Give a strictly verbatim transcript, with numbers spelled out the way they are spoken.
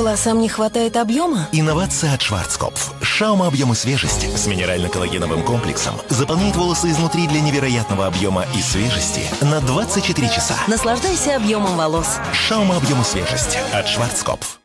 Волосам не хватает объема? Инновация от Шварцкопф. Шаума объема свежести с минерально-коллагеновым комплексом заполняет волосы изнутри для невероятного объема и свежести на двадцать четыре часа. Наслаждайся объемом волос. Шаума объема свежести от Шварцкопф.